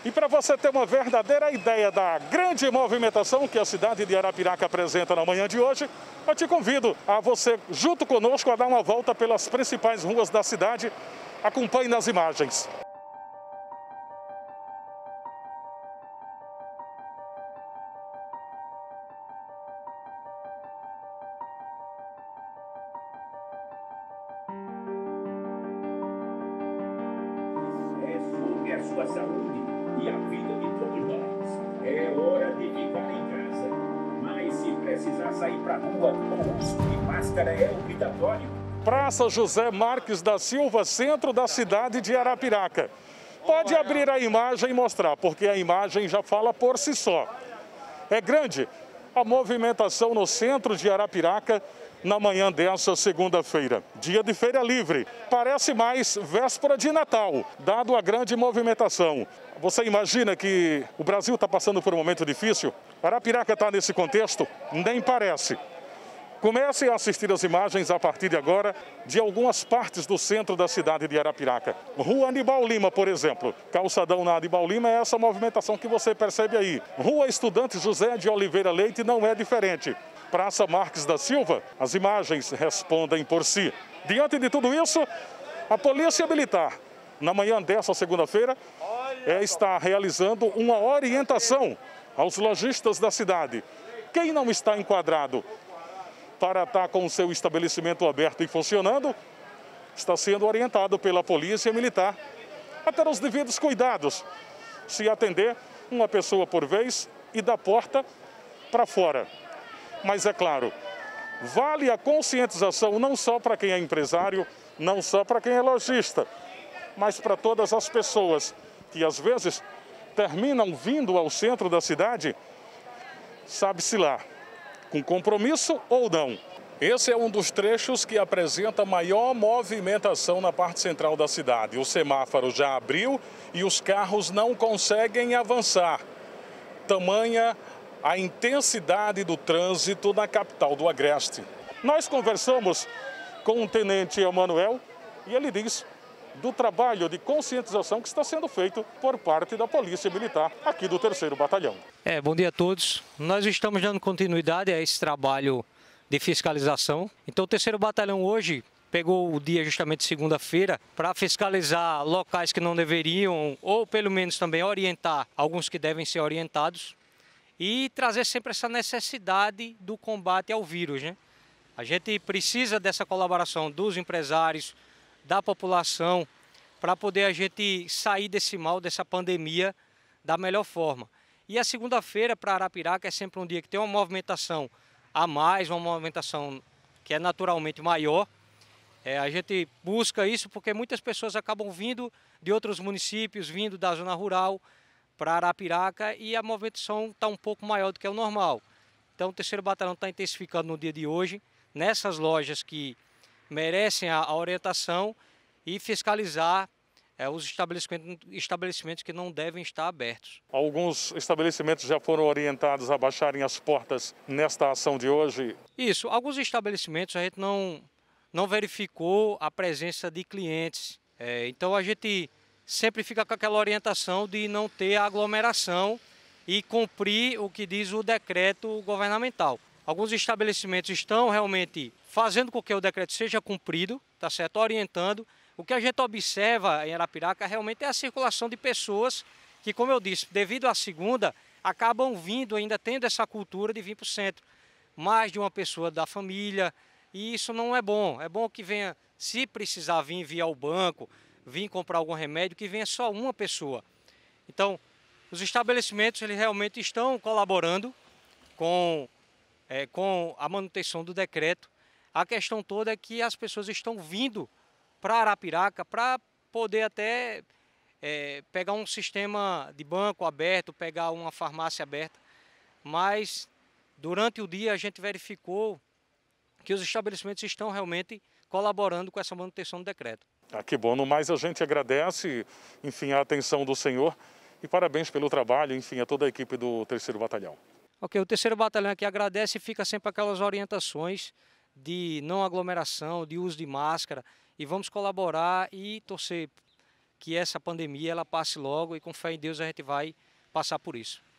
E para você ter uma verdadeira ideia da grande movimentação que a cidade de Arapiraca apresenta na manhã de hoje, eu te convido a você, junto conosco, a dar uma volta pelas principais ruas da cidade. Acompanhe nas imagens. A sua saúde e a vida de todos nós. É hora de ficar em casa, mas se precisar sair para a rua, o uso de máscara é obrigatório. Praça José Marques da Silva, centro da cidade de Arapiraca. Pode abrir a imagem e mostrar, porque a imagem já fala por si só. É grande a movimentação no centro de Arapiraca na manhã dessa segunda-feira. Dia de feira livre. Parece mais véspera de Natal, dado a grande movimentação. Você imagina que o Brasil está passando por um momento difícil? Arapiraca está nesse contexto? Nem parece. Comece a assistir as imagens a partir de agora de algumas partes do centro da cidade de Arapiraca. Rua Anibal Lima, por exemplo. Calçadão na Anibal Lima é essa movimentação que você percebe aí. Rua Estudante José de Oliveira Leite não é diferente. Praça Marques da Silva, as imagens respondem por si. Diante de tudo isso, a Polícia Militar, na manhã dessa segunda-feira, está realizando uma orientação aos lojistas da cidade. Quem não está enquadrado para estar com o seu estabelecimento aberto e funcionando, está sendo orientado pela Polícia Militar a ter os devidos cuidados, se atender uma pessoa por vez e da porta para fora. Mas é claro, vale a conscientização não só para quem é empresário, não só para quem é lojista, mas para todas as pessoas que às vezes terminam vindo ao centro da cidade, sabe-se lá, com compromisso ou não. Esse é um dos trechos que apresenta maior movimentação na parte central da cidade. O semáforo já abriu e os carros não conseguem avançar. Tamanha a intensidade do trânsito na capital do Agreste. Nós conversamos com o tenente Emanuel e ele diz do trabalho de conscientização que está sendo feito por parte da Polícia Militar aqui do 3º Batalhão. Bom dia a todos. Nós estamos dando continuidade a esse trabalho de fiscalização. Então o 3º Batalhão hoje pegou o dia justamente segunda-feira para fiscalizar locais que não deveriam ou pelo menos também orientar alguns que devem ser orientados. E trazer sempre essa necessidade do combate ao vírus, né? A gente precisa dessa colaboração dos empresários, da população, para poder a gente sair desse mal, dessa pandemia, da melhor forma. E a segunda-feira para Arapiraca é sempre um dia que tem uma movimentação a mais, uma movimentação que é naturalmente maior. A gente busca isso porque muitas pessoas acabam vindo de outros municípios, vindo da zona rural, para Arapiraca e a movimentação está um pouco maior do que o normal. Então o 3º Batalhão está intensificando no dia de hoje, nessas lojas que merecem a orientação e fiscalizar os estabelecimentos que não devem estar abertos. Alguns estabelecimentos já foram orientados a baixarem as portas nesta ação de hoje? Isso, alguns estabelecimentos a gente não verificou a presença de clientes, então a gente sempre fica com aquela orientação de não ter aglomeração e cumprir o que diz o decreto governamental. Alguns estabelecimentos estão realmente fazendo com que o decreto seja cumprido, tá certo? Orientando. O que a gente observa em Arapiraca realmente é a circulação de pessoas que, como eu disse, devido à segunda, acabam vindo, ainda tendo essa cultura de vir para o centro. Mais de uma pessoa da família, e isso não é bom. É bom que venha, se precisar vir via o banco, vir comprar algum remédio, que venha só uma pessoa. Então, os estabelecimentos eles realmente estão colaborando com a manutenção do decreto. A questão toda é que as pessoas estão vindo para Arapiraca para poder até pegar um sistema de banco aberto, pegar uma farmácia aberta. Mas, durante o dia, a gente verificou que os estabelecimentos estão realmente colaborando com essa manutenção do decreto. Que bom. No mais, a gente agradece, enfim, a atenção do senhor e parabéns pelo trabalho, enfim, a toda a equipe do 3º Batalhão. Ok, o 3º Batalhão aqui agradece e fica sempre aquelas orientações de não aglomeração, de uso de máscara, e vamos colaborar e torcer que essa pandemia ela passe logo e com fé em Deus a gente vai passar por isso.